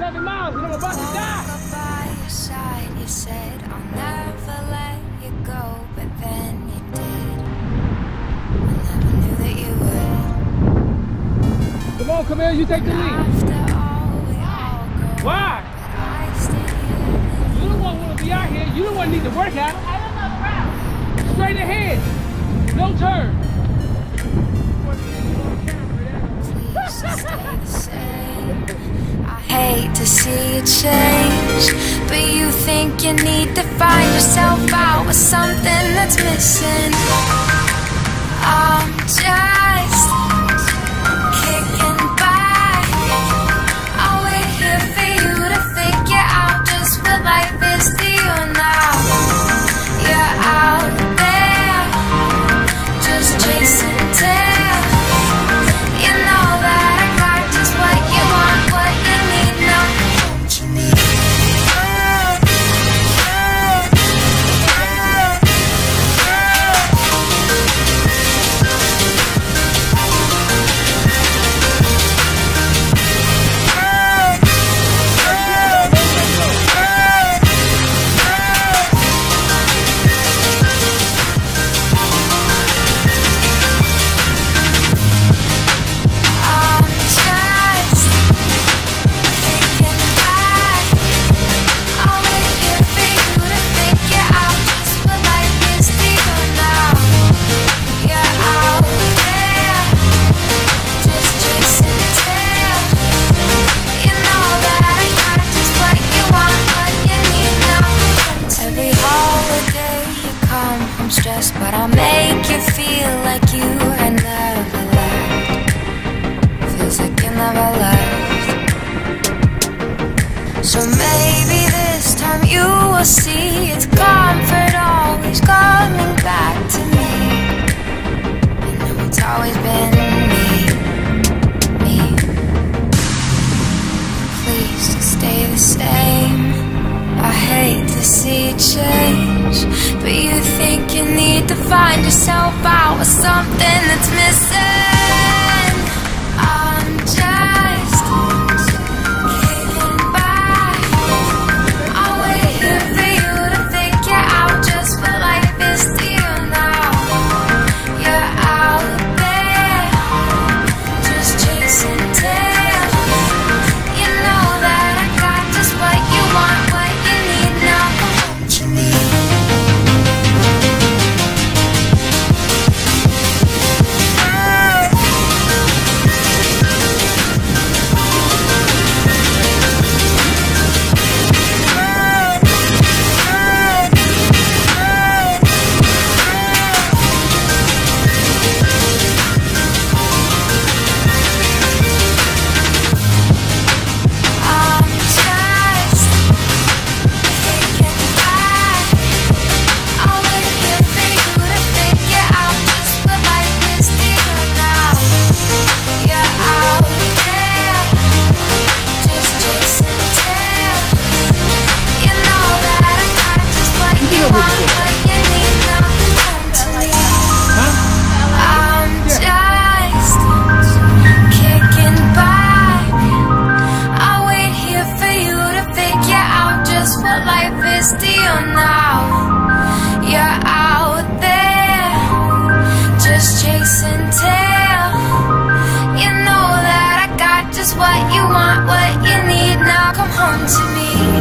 7 miles and I'm about to die. By your side, you said I'll never let you go, but then you did. I never knew that you would. Come on, Camille, you take the lead. After all, we all go. Why? But I stay here. You don't want to be out here. You don't want to need to work out. I don't know the route. Straight ahead. No turn. Please stay the same. I hate to see you change, but you think you need to find yourself out with something that's missing. I'm just kicking back. I'll wait here for you to figure out just what life is to you now. You're out there, just chasing tail. You know that I got just what you want, what you need, now what you need. Stressed, but I'll make you feel like you had never left. Feels like you never left. So maybe this time you will see it's comfort always coming back to me. You know it's always been me. Please stay the same. I hate to see you change, but you think you need to find yourself out with something that's missing. I'm just kicking back. I'll wait here for you to figure out just what life is to you now. You're out there, just chasing tail. You know that I got just what you want, what you need now, what you need. What you want, what you need, now come home to me.